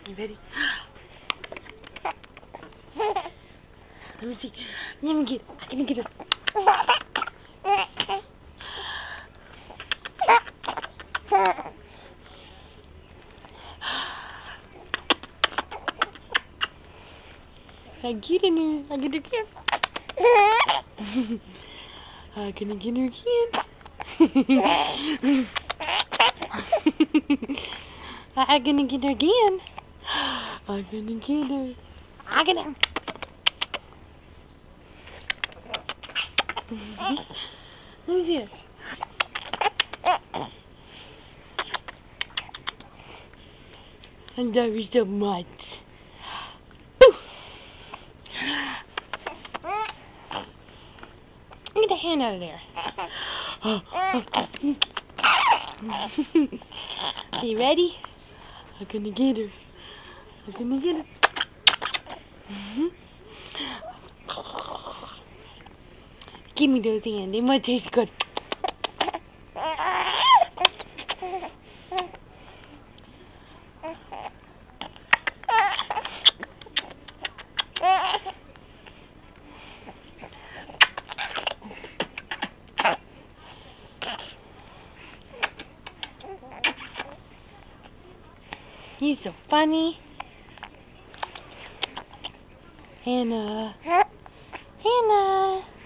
You ready? Let me see. Let me get it. Let me get it. I get in here. I get it again. I'm gonna get her again. I'm gonna get her again. I'm gonna get her. I'm gonna. Let me see it. I love you so much. Get the hand out of there. You ready? I'm gonna get her. I'm gonna get her. Give me those hands. They might taste good. He's so funny. Hannah. Hannah.